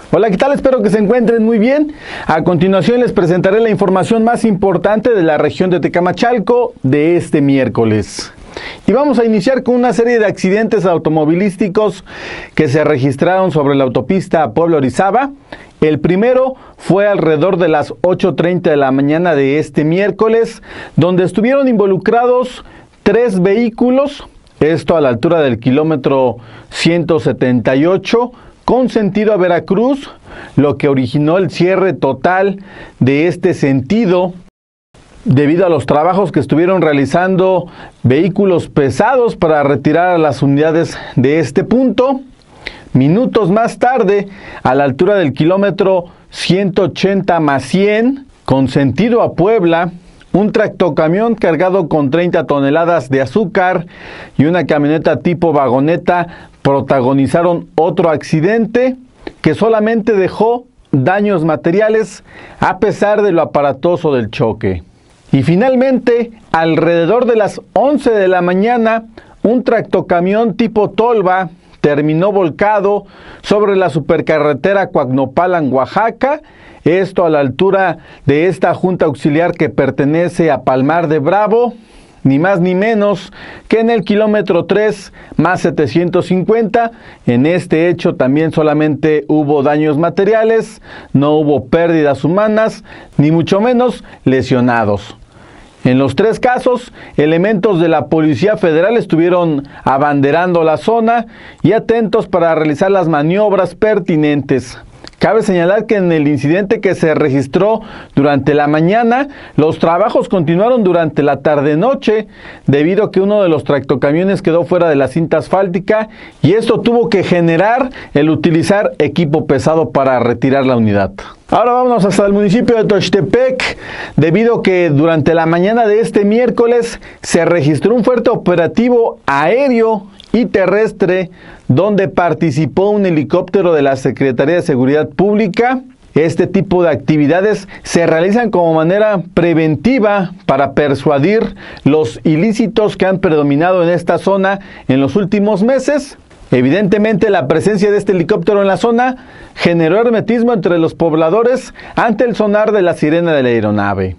Hola, ¿qué tal? Espero que se encuentren muy bien. A continuación les presentaré la información más importante de la región de Tecamachalco de este miércoles. Y vamos a iniciar con una serie de accidentes automovilísticos que se registraron sobre la autopista Puebla-Orizaba. El primero fue alrededor de las 8:30 de la mañana de este miércoles, donde estuvieron involucrados 3 vehículos, esto a la altura del kilómetro 178, con sentido a Veracruz, lo que originó el cierre total de este sentido debido a los trabajos que estuvieron realizando vehículos pesados para retirar a las unidades de este punto. Minutos más tarde, a la altura del kilómetro 180 más 100, con sentido a Puebla, un tractocamión cargado con 30 toneladas de azúcar y una camioneta tipo vagoneta protagonizaron otro accidente que solamente dejó daños materiales a pesar de lo aparatoso del choque. Y finalmente, alrededor de las 11 de la mañana, un tractocamión tipo Tolva terminó volcado sobre la supercarretera Coacnopalan, Oaxaca, esto a la altura de esta junta auxiliar que pertenece a Palmar de Bravo, ni más ni menos que en el kilómetro 3 más 750. En este hecho también solamente hubo daños materiales, no hubo pérdidas humanas, ni mucho menos lesionados. En los 3 casos, elementos de la Policía Federal estuvieron abanderando la zona y atentos para realizar las maniobras pertinentes. Cabe señalar que en el incidente que se registró durante la mañana, los trabajos continuaron durante la tarde-noche debido a que uno de los tractocamiones quedó fuera de la cinta asfáltica y esto tuvo que generar el utilizar equipo pesado para retirar la unidad. Ahora vámonos hasta el municipio de Tuxtepec, debido a que durante la mañana de este miércoles se registró un fuerte operativo aéreo y terrestre donde participó un helicóptero de la Secretaría de Seguridad Pública. Este tipo de actividades se realizan como manera preventiva para persuadir los ilícitos que han predominado en esta zona en los últimos meses. Evidentemente, la presencia de este helicóptero en la zona generó hermetismo entre los pobladores ante el sonar de la sirena de la aeronave.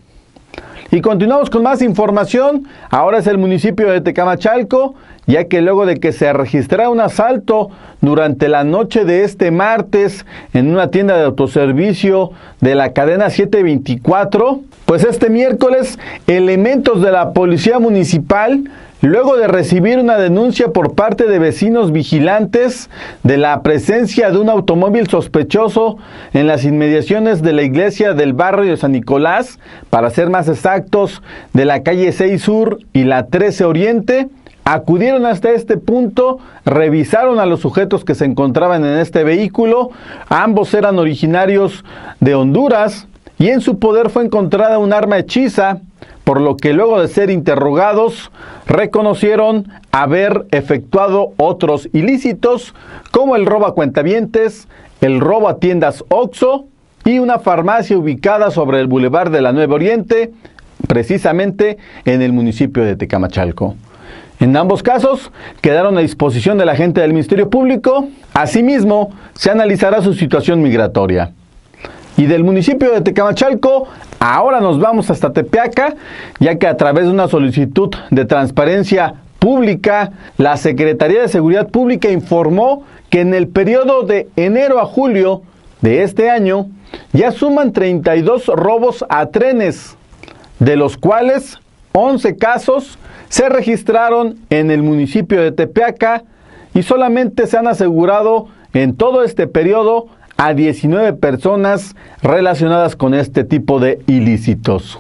Y continuamos con más información. Ahora es el municipio de Tecamachalco, ya que luego de que se registrara un asalto durante la noche de este martes en una tienda de autoservicio de la cadena 724, pues este miércoles elementos de la policía municipal, luego de recibir una denuncia por parte de vecinos vigilantes de la presencia de un automóvil sospechoso en las inmediaciones de la iglesia del barrio de San Nicolás, para ser más exactos, de la calle 6 Sur y la 13 Oriente, acudieron hasta este punto, revisaron a los sujetos que se encontraban en este vehículo. Ambos eran originarios de Honduras y en su poder fue encontrada un arma hechiza, por lo que luego de ser interrogados reconocieron haber efectuado otros ilícitos como el robo a cuentavientes, el robo a tiendas Oxxo y una farmacia ubicada sobre el Boulevard de la Nueva Oriente, precisamente en el municipio de Tecamachalco. En ambos casos quedaron a disposición de la agente del Ministerio Público. Asimismo, se analizará su situación migratoria. Y del municipio de Tecamachalco, ahora nos vamos hasta Tepeaca, ya que a través de una solicitud de transparencia pública, la Secretaría de Seguridad Pública informó que en el periodo de enero a julio de este año, ya suman 32 robos a trenes, de los cuales 11 casos se registraron en el municipio de Tepeaca y solamente se han asegurado en todo este periodo a 19 personas relacionadas con este tipo de ilícitos.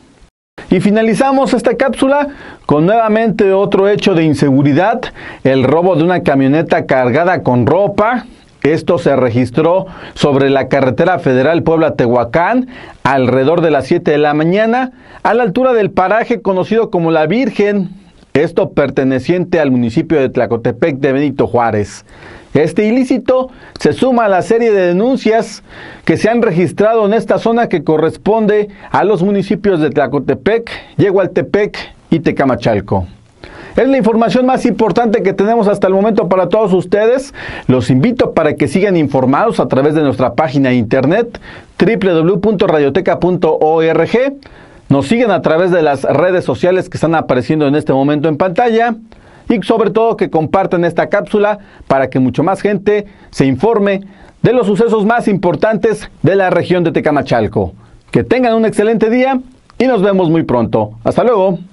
Y finalizamos esta cápsula con nuevamente otro hecho de inseguridad, el robo de una camioneta cargada con ropa. Esto se registró sobre la carretera federal Puebla-Tehuacán alrededor de las 7 de la mañana, a la altura del paraje conocido como La Virgen, esto perteneciente al municipio de Tlacotepec de Benito Juárez. Este ilícito se suma a la serie de denuncias que se han registrado en esta zona que corresponde a los municipios de Tlacotepec, Yehualtepec y Tecamachalco. Es la información más importante que tenemos hasta el momento para todos ustedes. Los invito para que sigan informados a través de nuestra página de internet www.radioteca.org. Nos siguen a través de las redes sociales que están apareciendo en este momento en pantalla. Y sobre todo que compartan esta cápsula para que mucho más gente se informe de los sucesos más importantes de la región de Tecamachalco. Que tengan un excelente día y nos vemos muy pronto. Hasta luego.